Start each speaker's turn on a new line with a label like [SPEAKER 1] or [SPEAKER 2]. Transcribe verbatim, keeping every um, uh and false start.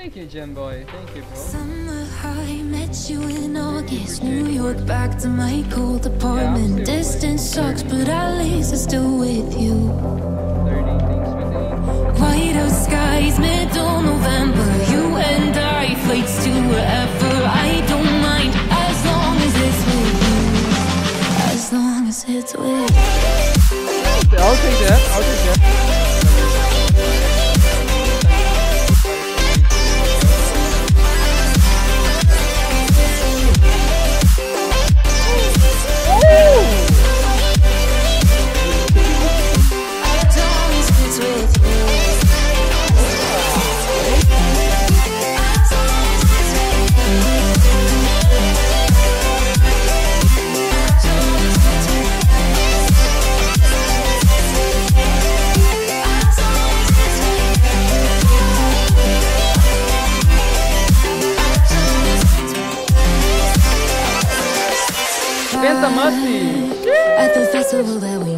[SPEAKER 1] Thank you, Gem Boy. Thank you, bro.
[SPEAKER 2] Summer high, met you in August. New York, back to my cold apartment.
[SPEAKER 1] Yeah,
[SPEAKER 2] Distance sucks, but at least I'm still with you.
[SPEAKER 1] Learning things with age.
[SPEAKER 2] White out skies, middle November. You and I, flights to wherever. I don't mind, as long as it's with you. As long as it's with you.
[SPEAKER 1] I'll take that. I'll take that. Penta Musty!
[SPEAKER 2] At the festival that we